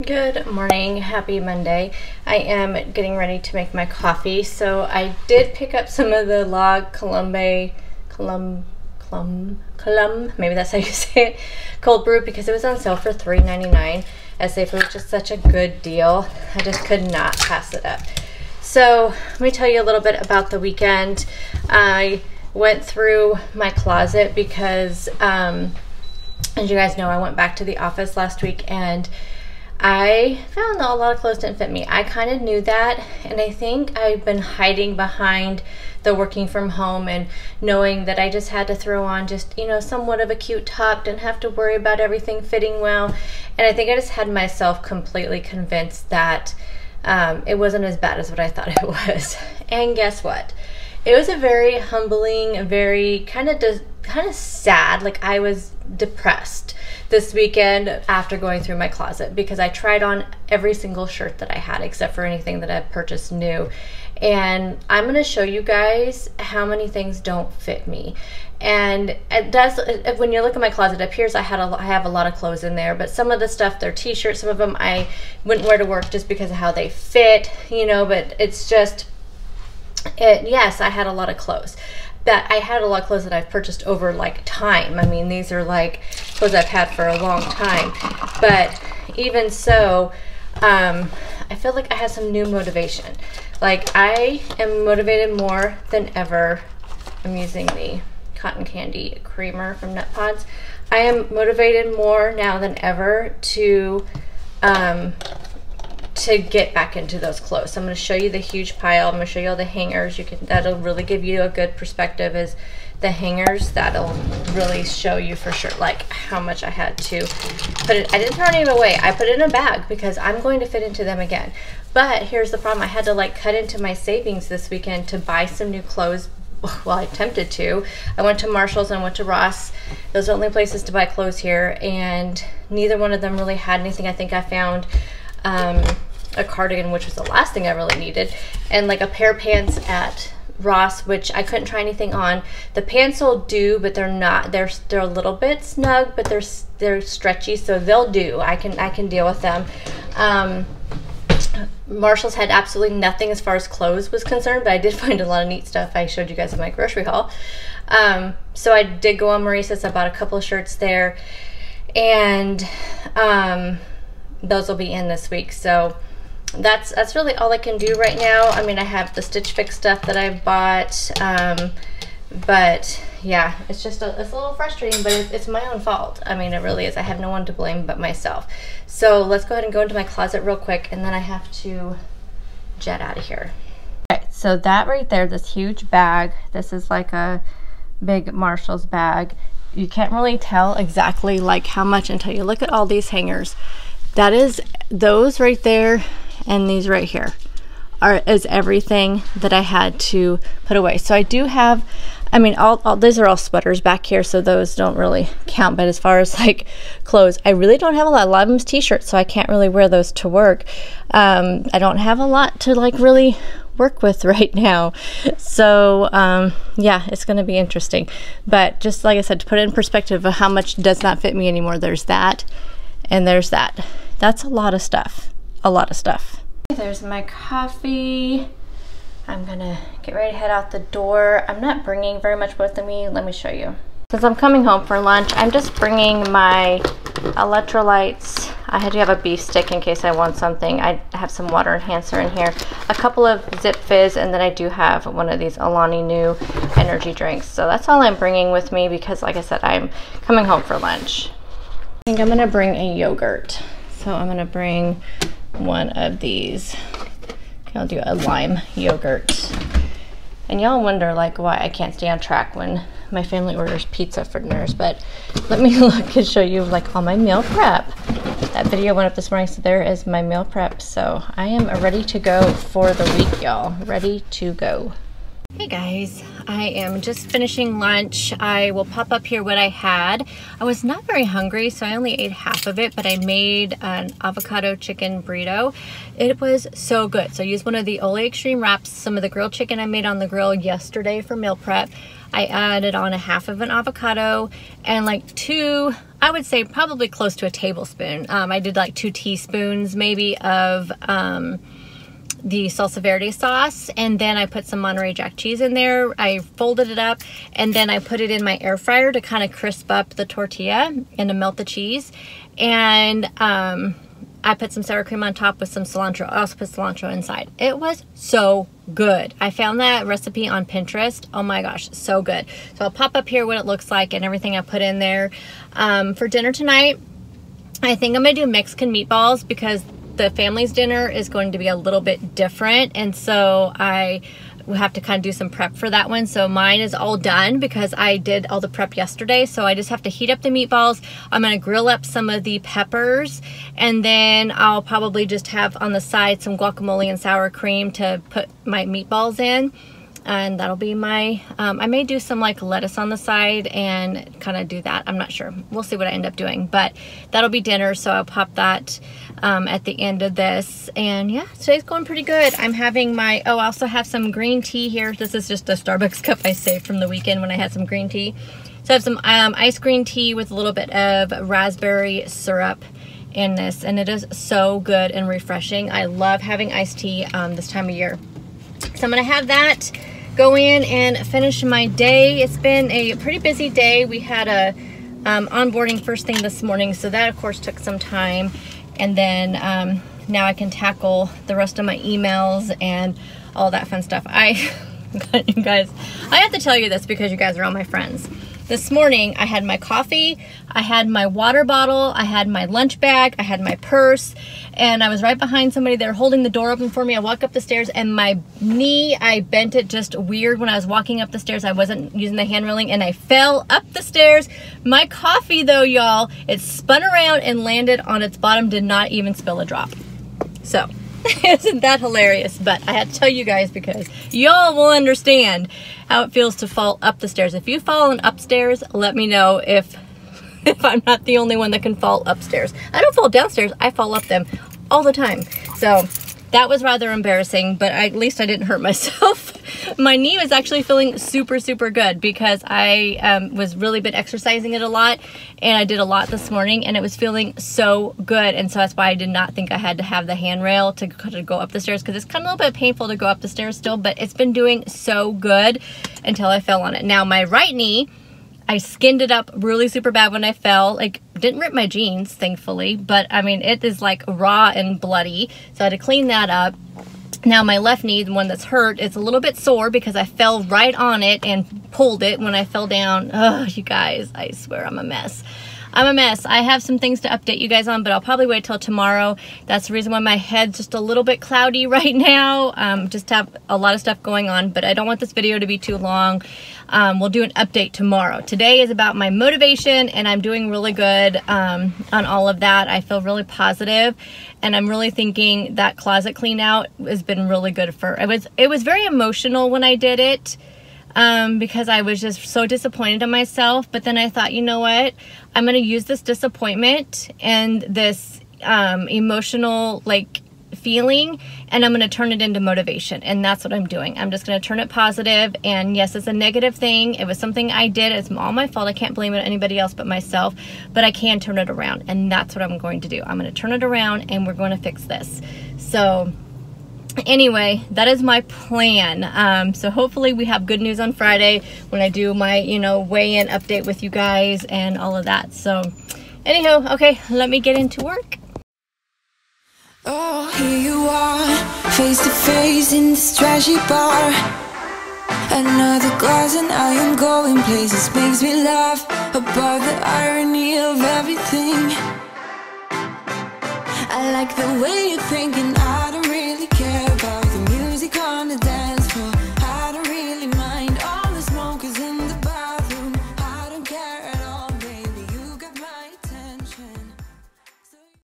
Good morning, happy Monday. I am getting ready to make my coffee. So I did pick up some of the La Colombe, maybe that's how you say it, cold brew because it was on sale for $3.99. As if it was just such a good deal. I just could not pass it up. So let me tell you a little bit about the weekend. I went through my closet because as you guys know, I went back to the office last week and I found that a lot of clothes didn't fit me. I kind of knew that, and I think I've been hiding behind the working from home and knowing that I just had to throw on just, you know, somewhat of a cute top, didn't have to worry about everything fitting well. And I think I just had myself completely convinced that it wasn't as bad as what I thought it was. And guess what? It was a very humbling, very kind of sad, like I was depressed this weekend after going through my closet because I tried on every single shirt that I had except for anything that I purchased new. And I'm going to show you guys how many things don't fit me. And it does, when you look at my closet, it appears I have a lot of clothes in there, but some of the stuff, they're t-shirts, some of them I wouldn't wear to work just because of how they fit, you know, but it's just, yes, I had a lot of clothes. That I had a lot of clothes that I've purchased over like time. I mean, these are like clothes I've had for a long time. But even so, I feel like I have some new motivation. Like I am motivated more than ever. I'm using the cotton candy creamer from Nut Pods. I am motivated more now than ever to get back into those clothes. So I'm going to show you the huge pile. I'm going to show you all the hangers. That'll really give you a good perspective is the hangers. That'll really show you for sure like how much I had to put it. I didn't throw any away. I put it in a bag because I'm going to fit into them again. But here's the problem. I had to like cut into my savings this weekend to buy some new clothes. Well, I attempted to. I went to Marshall's and I went to Ross. Those are the only places to buy clothes here, and neither one of them really had anything. I think I found a cardigan, which was the last thing I really needed, and like a pair of pants at Ross, which I couldn't try anything on. The pants will do, but they're not. They're a little bit snug, but they're stretchy, so they'll do. I can deal with them. Marshall's had absolutely nothing as far as clothes was concerned, but I did find a lot of neat stuff. I showed you guys in my grocery haul. So I did go on Maurice's. I bought a couple of shirts there, and those will be in this week. So that's really all I can do right now. I mean, I have the Stitch Fix stuff that I've bought, but yeah, it's just it's a little frustrating, but it's my own fault. I mean, it really is. I have no one to blame but myself. So let's go ahead and go into my closet real quick, and then I have to jet out of here. All right, so that right there, this huge bag, this is like a big Marshall's bag. You can't really tell exactly like how much until you look at all these hangers. That is, those right there and these right here is everything that I had to put away. So I do have, I mean, all these are all sweaters back here, so those don't really count. But as far as like clothes, I really don't have a lot. A lot of them's t-shirts, so I can't really wear those to work. I don't have a lot to like really work with right now. So yeah, it's going to be interesting. But just like I said, to put it in perspective of how much does not fit me anymore, there's that and there's that. That's a lot of stuff. A lot of stuff. There's my coffee. I'm gonna get ready to head out the door. I'm not bringing very much with me. Let me show you. Since I'm coming home for lunch, I'm just bringing my electrolytes. I had to have a beef stick in case I want something. I have some water enhancer in here, a couple of Zip Fizz, and then I do have one of these Alani Nu energy drinks. So that's all I'm bringing with me because, like I said, I'm coming home for lunch. I think I'm gonna bring a yogurt. So I'm gonna bring one of these. I'll do a lime yogurt. And y'all wonder like why I can't stay on track when my family orders pizza for dinners, but let me look and show you like all my meal prep. That video went up this morning, so there is my meal prep. So I am ready to go for the week, y'all. Ready to go. Hey guys, I am just finishing lunch. I will pop up here what I had. I was not very hungry, so I only ate half of it, but I made an avocado chicken burrito. It was so good. So I used one of the Ole Extreme wraps, some of the grilled chicken I made on the grill yesterday for meal prep. I added on a half of an avocado and like 2 I would say probably close to a tablespoon. I did like 2 teaspoons maybe of the salsa verde sauce, and then I put some Monterey Jack cheese in there. I folded it up, and then I put it in my air fryer to kind of crisp up the tortilla and to melt the cheese. And I put some sour cream on top with some cilantro. I also put cilantro inside. It was so good. I found that recipe on Pinterest. Oh my gosh, so good. So I'll pop up here what it looks like and everything I put in there. For dinner tonight, I think I'm gonna do Mexican meatballs because the family's dinner is going to be a little bit different, and so I will have to kind of do some prep for that one. So mine is all done because I did all the prep yesterday, so I just have to heat up the meatballs. I'm going to grill up some of the peppers, and then I'll probably just have on the side some guacamole and sour cream to put my meatballs in. And that'll be my, I may do some like lettuce on the side and kind of do that. I'm not sure. We'll see what I end up doing, but that'll be dinner. So I'll pop that at the end of this. And yeah, today's going pretty good. I'm having my, I also have some green tea here. This is just a Starbucks cup I saved from the weekend when I had some green tea. So I have some iced green tea with a little bit of raspberry syrup in this. And it is so good and refreshing. I love having iced tea this time of year. So I'm gonna have that, go in and finish my day. It's been a pretty busy day. We had a onboarding first thing this morning, so that of course took some time. And then now I can tackle the rest of my emails and all that fun stuff. You guys, I have to tell you this because you guys are all my friends. This morning I had my coffee, I had my water bottle, I had my lunch bag, I had my purse, and I was right behind somebody there holding the door open for me. I walk up the stairs and my knee, I bent it just weird when I was walking up the stairs. I wasn't using the hand railing and I fell up the stairs. My coffee though, y'all, it spun around and landed on its bottom, did not even spill a drop. So isn't that hilarious? But I had to tell you guys because y'all will understand how it feels to fall up the stairs. If you've fallen upstairs, let me know if I'm not the only one that can fall upstairs. I don't fall downstairs, I fall up them all the time. So that was rather embarrassing, but at least I didn't hurt myself. My knee was actually feeling super, super good because I was really been exercising it a lot, and I did a lot this morning, and it was feeling so good. And so that's why I did not think I had to have the handrail to go up the stairs, because it's kind of a little bit painful to go up the stairs still, but it's been doing so good until I fell on it. Now my right knee, I skinned it up really super bad when I fell. Like, didn't rip my jeans, thankfully, but I mean, it is like raw and bloody. So I had to clean that up. Now my left knee, the one that's hurt, it's a little bit sore because I fell right on it and pulled it when I fell down. Oh, you guys, I swear I'm a mess. I'm a mess. I have some things to update you guys on, but I'll probably wait till tomorrow. That's the reason why my head's just a little bit cloudy right now. Just have a lot of stuff going on, but I don't want this video to be too long. We'll do an update tomorrow. Today is about my motivation, and I'm doing really good on all of that. I feel really positive, and I'm really thinking that closet clean out has been really good for, it was very emotional when I did it. Because I was just so disappointed in myself. But then I thought, you know what? I'm going to use this disappointment and this emotional like feeling, and I'm going to turn it into motivation. And that's what I'm doing. I'm just going to turn it positive. And yes, it's a negative thing. It was something I did. It's all my fault. I can't blame it on anybody else but myself. But I can turn it around. And that's what I'm going to do. I'm going to turn it around, and we're going to fix this. So anyway, that is my plan. So hopefully we have good news on Friday when I do my, weigh-in update with you guys and all of that. So anyhow, okay, let me get into work. Oh, here you are, face to face in this trashy bar. Another glass and I am going places. Makes me laugh about the irony of everything. I like the way you're thinking. I don't